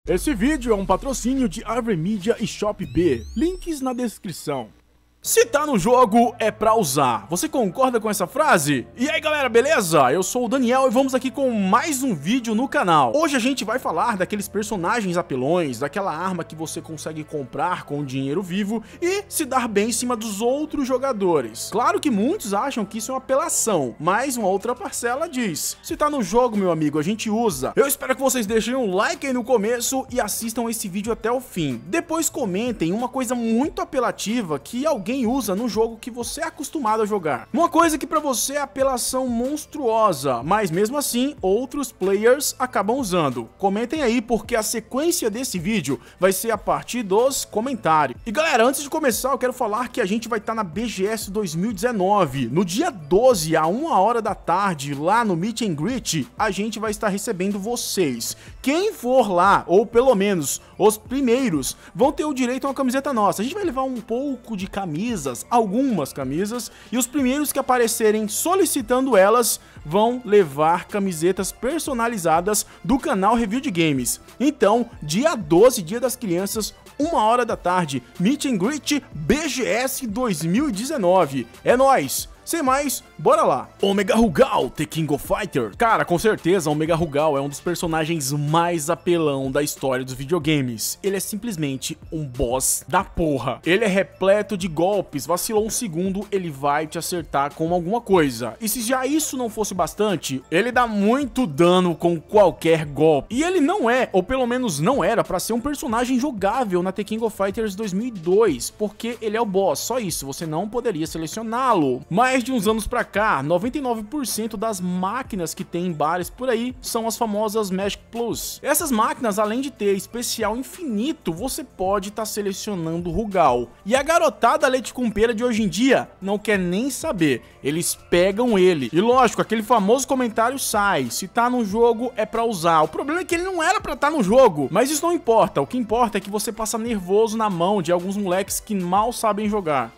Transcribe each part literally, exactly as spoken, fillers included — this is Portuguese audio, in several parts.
Esse vídeo é um patrocínio de AverMedia e ShopB, links na descrição. Se tá no jogo, é pra usar. Você concorda com essa frase? E aí galera, beleza? Eu sou o Daniel e vamos aqui com mais um vídeo no canal. Hoje a gente vai falar daqueles personagens apelões, daquela arma que você consegue comprar com dinheiro vivo e se dar bem em cima dos outros jogadores. Claro que muitos acham que isso é uma apelação, mas uma outra parcela diz: se tá no jogo, meu amigo, a gente usa. Eu espero que vocês deixem um like aí no começo e assistam esse vídeo até o fim. Depois comentem uma coisa muito apelativa que alguém usa no jogo que você é acostumado a jogar. Uma coisa que pra você é apelação monstruosa, mas mesmo assim outros players acabam usando. Comentem aí porque a sequência desse vídeo vai ser a partir dos comentários. E galera, antes de começar eu quero falar que a gente vai estar na B G S dois mil e dezenove. No dia doze, a uma hora da tarde, lá no Meet and Greet, a gente vai estar recebendo vocês. Quem for lá, ou pelo menos os primeiros, vão ter o direito a uma camiseta nossa. A gente vai levar um pouco de camisa, algumas camisas, e os primeiros que aparecerem solicitando elas vão levar camisetas personalizadas do canal Review de Games. Então, dia doze, dia das crianças, uma hora da tarde, Meet and Greet B G S dois mil e dezenove. É nóis! Sem mais, bora lá. Omega Rugal, The King of Fighters. Cara, com certeza, Omega Rugal é um dos personagens mais apelão da história dos videogames. Ele é simplesmente um boss da porra. Ele é repleto de golpes, vacilou um segundo, ele vai te acertar com alguma coisa. E se já isso não fosse bastante, ele dá muito dano com qualquer golpe. E ele não é, ou pelo menos não era, pra ser um personagem jogável na The King of Fighters dois mil e dois, porque ele é o boss, só isso, você não poderia selecioná-lo. Mas de uns anos pra cá, noventa e nove por cento das máquinas que tem em bares por aí são as famosas Magic Plus. Essas máquinas, além de ter especial infinito, você pode estar tá selecionando Rugal. E a garotada leite com pera de hoje em dia não quer nem saber, eles pegam ele. E lógico, aquele famoso comentário sai: se tá no jogo é pra usar. O problema é que ele não era pra estar tá no jogo, mas isso não importa, o que importa é que você passa nervoso na mão de alguns moleques que mal sabem jogar.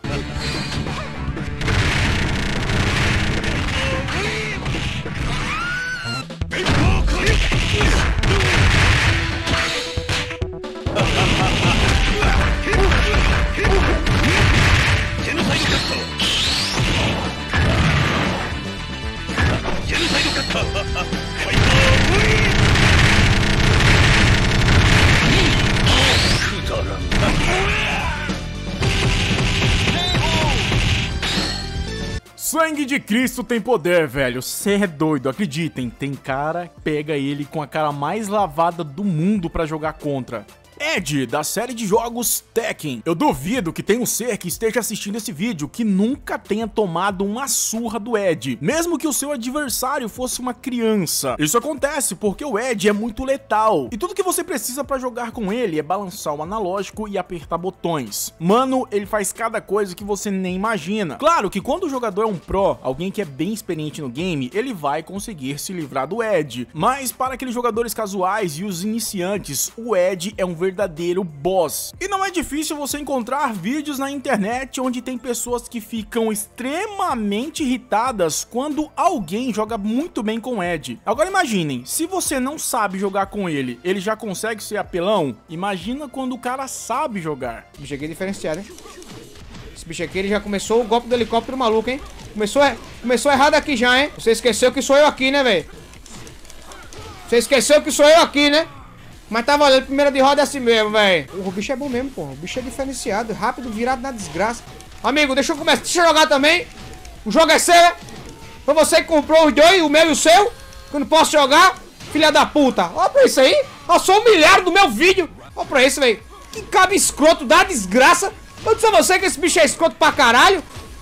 Sangue de Cristo tem poder, velho. Cê é doido, acreditem. Tem cara que pega ele com a cara mais lavada do mundo pra jogar contra. Ed, da série de jogos Tekken. Eu duvido que tenha um ser que esteja assistindo esse vídeo que nunca tenha tomado uma surra do Ed, mesmo que o seu adversário fosse uma criança. Isso acontece porque o Ed é muito letal, e tudo que você precisa pra jogar com ele é balançar o analógico e apertar botões. Mano, ele faz cada coisa que você nem imagina. Claro que quando o jogador é um pro, alguém que é bem experiente no game, ele vai conseguir se livrar do Ed. Mas para aqueles jogadores casuais e os iniciantes, o Ed é um verdadeiro boss. E não é difícil você encontrar vídeos na internet onde tem pessoas que ficam extremamente irritadas quando alguém joga muito bem com Ed. Agora imaginem, se você não sabe jogar com ele, ele já consegue ser apelão? Imagina quando o cara sabe jogar. Esse bicho aqui é diferenciado, hein? Esse bicho aqui, ele já começou o golpe do helicóptero maluco, hein? Começou, é... começou errado aqui já, hein? Você esqueceu que sou eu aqui, né, velho? Você esqueceu que sou eu aqui, né? Mas tá valendo, primeira de roda é assim mesmo, velho. O bicho é bom mesmo, pô. O bicho é diferenciado, rápido, virado na desgraça. Amigo, deixa eu começar. Deixa eu jogar também. O jogo é seu, né? Foi você que comprou os dois, o meu e o seu. Que eu não posso jogar, filha da puta. Olha pra isso aí. Eu sou humilhado do meu vídeo. Olha pra isso, velho. Que cabo escroto da desgraça. Eu disse a você que esse bicho é escroto pra caralho.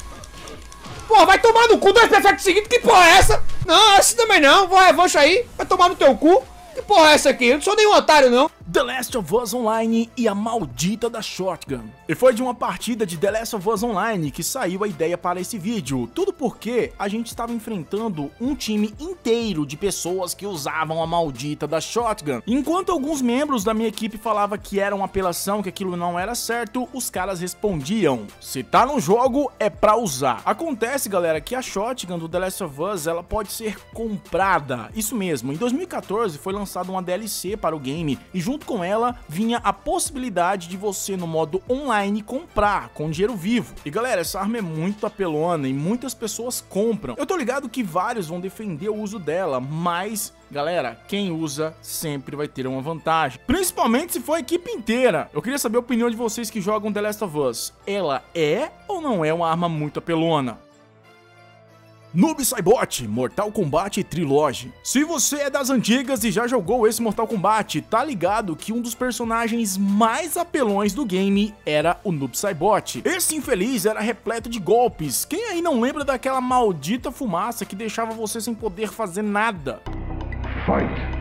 Pô, vai tomar no cu dois prefeitos seguintes. Que porra é essa? Não, essa também não. Vou revanche aí. Vai tomar no teu cu. Que porra é essa aqui? Eu não sou nenhum otário, não. The Last of Us Online e a maldita da Shotgun. E foi de uma partida de The Last of Us Online que saiu a ideia para esse vídeo. Tudo porque a gente estava enfrentando um time inteiro de pessoas que usavam a maldita da Shotgun. Enquanto alguns membros da minha equipe falavam que era uma apelação, que aquilo não era certo, os caras respondiam: se tá no jogo, é pra usar. Acontece, galera, que a Shotgun do The Last of Us, ela pode ser comprada. Isso mesmo, em dois mil e quatorze foi lançada uma D L C para o game e junto junto com ela vinha a possibilidade de você no modo online comprar com dinheiro vivo. E galera, essa arma é muito apelona e muitas pessoas compram. Eu tô ligado que vários vão defender o uso dela, mas galera, quem usa sempre vai ter uma vantagem, principalmente se for a equipe inteira. Eu queria saber a opinião de vocês que jogam The Last of Us. Ela é ou não é uma arma muito apelona? Noob Saibot, Mortal Kombat Trilogy. Se você é das antigas e já jogou esse Mortal Kombat, tá ligado que um dos personagens mais apelões do game era o Noob Saibot. Esse infeliz era repleto de golpes. Quem aí não lembra daquela maldita fumaça que deixava você sem poder fazer nada? Fight.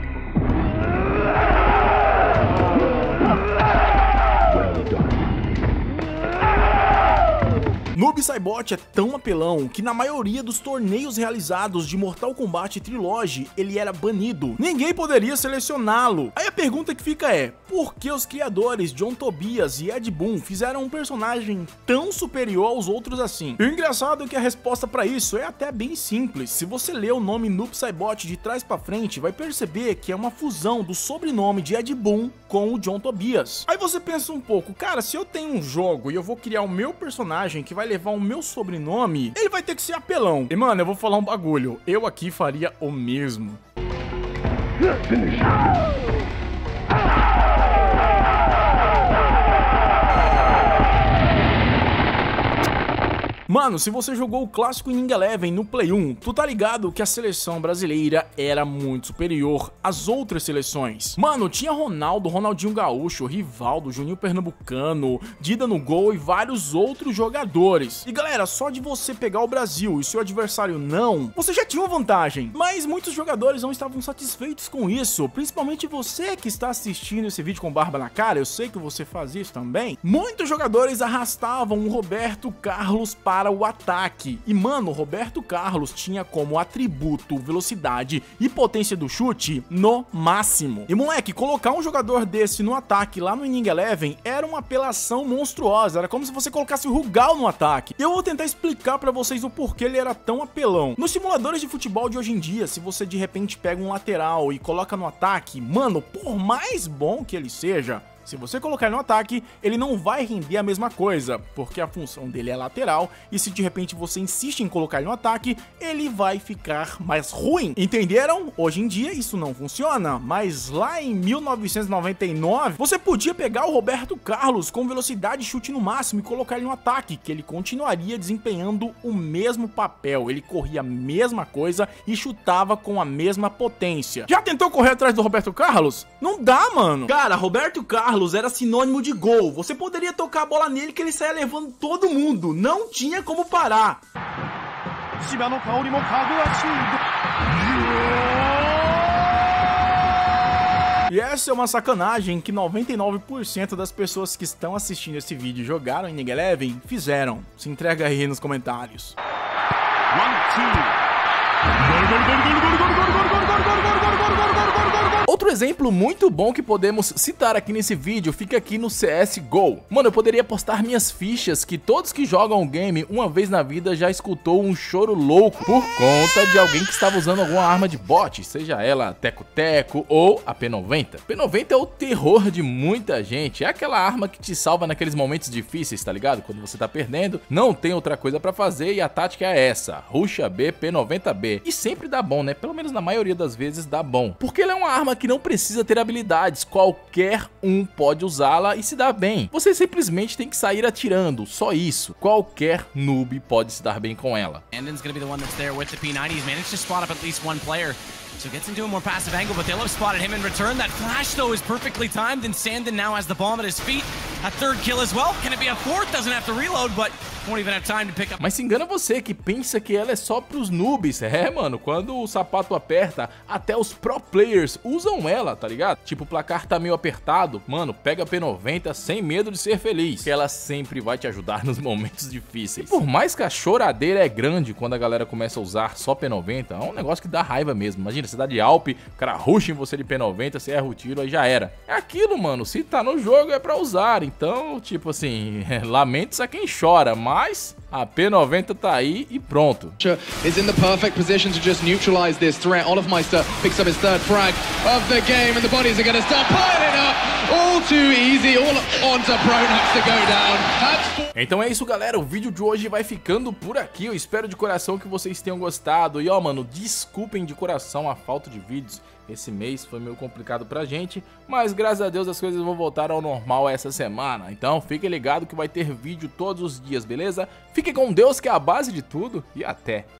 Noob Saibot é tão apelão que na maioria dos torneios realizados de Mortal Kombat Trilogy ele era banido. Ninguém poderia selecioná-lo. Aí a pergunta que fica é, por que os criadores John Tobias e Ed Boon fizeram um personagem tão superior aos outros assim? E o engraçado é que a resposta pra isso é até bem simples. Se você ler o nome Noob Saibot de trás pra frente, vai perceber que é uma fusão do sobrenome de Ed Boon com o John Tobias. Aí você pensa um pouco, cara, se eu tenho um jogo e eu vou criar o meu personagem que vai levar o meu sobrenome, ele vai ter que ser apelão. E mano, eu vou falar um bagulho, eu aqui faria o mesmo. Mano, se você jogou o clássico Winning Eleven no Play um, tu tá ligado que a seleção brasileira era muito superior às outras seleções. Mano, tinha Ronaldo, Ronaldinho Gaúcho, Rivaldo, Juninho Pernambucano, Dida no gol e vários outros jogadores. E galera, só de você pegar o Brasil e seu adversário não, você já tinha uma vantagem. Mas muitos jogadores não estavam satisfeitos com isso, principalmente você que está assistindo esse vídeo com barba na cara, eu sei que você faz isso também. Muitos jogadores arrastavam o Roberto Carlos para para o ataque. E mano, Roberto Carlos tinha como atributo velocidade e potência do chute no máximo. E moleque, colocar um jogador desse no ataque lá no Winning Eleven era uma apelação monstruosa, era como se você colocasse o Rugal no ataque. Eu vou tentar explicar pra vocês o porquê ele era tão apelão. Nos simuladores de futebol de hoje em dia, se você de repente pega um lateral e coloca no ataque, mano, por mais bom que ele seja, se você colocar no ataque, ele não vai render a mesma coisa, porque a função dele é lateral, e se de repente você insiste em colocar ele no ataque, ele vai ficar mais ruim. Entenderam? Hoje em dia isso não funciona, mas lá em mil novecentos e noventa e nove, você podia pegar o Roberto Carlos com velocidade e chute no máximo e colocar ele no ataque, que ele continuaria desempenhando o mesmo papel, ele corria a mesma coisa e chutava com a mesma potência. Já tentou correr atrás do Roberto Carlos? Não dá, mano. Cara, Roberto Carlos era sinônimo de gol. Você poderia tocar a bola nele que ele saia levando todo mundo. Não tinha como parar. E essa é uma sacanagem que noventa e nove por cento das pessoas que estão assistindo esse vídeo e jogaram em Winning Eleven fizeram. Se entrega aí nos comentários. Outro exemplo muito bom que podemos citar aqui nesse vídeo fica aqui no C S G O. Mano, eu poderia postar minhas fichas que todos que jogam o game uma vez na vida já escutou um choro louco por conta de alguém que estava usando alguma arma de bot, seja ela Teco-Teco ou a P noventa. P noventa é o terror de muita gente, é aquela arma que te salva naqueles momentos difíceis, tá ligado? Quando você tá perdendo, não tem outra coisa pra fazer e a tática é essa, Rusha B, P noventa B. E sempre dá bom, né? Pelo menos na maioria das vezes dá bom. Porque ela é uma arma que não precisa ter habilidades, qualquer um pode usá-la e se dar bem. Você simplesmente tem que sair atirando, só isso. Qualquer noob pode se dar bem com ela. Andon's gonna be the one that's there with the P ninety. He's managed to spot up at least one player. So gets into a more passive angle, but they'll have spotted him in return. That flash, though, is perfectly timed, and Sandon now has the bomb at his feet. A third kill as well. Can it be a fourth? Doesn't have to reload, but won't even have time to pick up. Mas se engana você que pensa que ela é só pros noobs. É, mano, quando o sapato aperta, até os pro players usam ela, tá ligado? Tipo, o placar tá meio apertado, mano, pega a P noventa sem medo de ser feliz, que ela sempre vai te ajudar nos momentos difíceis. E por mais que a choradeira é grande quando a galera começa a usar só P noventa, é um negócio que dá raiva mesmo. Imagina Imagina, você dá de Alp, o cara rusha em você de P noventa, você erra o tiro, aí já era. É aquilo, mano, se tá no jogo é pra usar. Então, tipo assim, lamento a quem chora, mas a P noventa tá aí e pronto. Is in the perfect position to just neutralize this threat. Olofmeister picks up his third frag of the game, and the bodies are going to start piling up. All too easy, all onto Pronax to go down. That's... Então é isso, galera, o vídeo de hoje vai ficando por aqui. Eu espero de coração que vocês tenham gostado. E ó, mano, desculpem de coração a falta de vídeos. Esse mês foi meio complicado pra gente, mas graças a Deus as coisas vão voltar ao normal essa semana. Então fiquem ligados que vai ter vídeo todos os dias, beleza? Fiquem com Deus, que é a base de tudo, e até!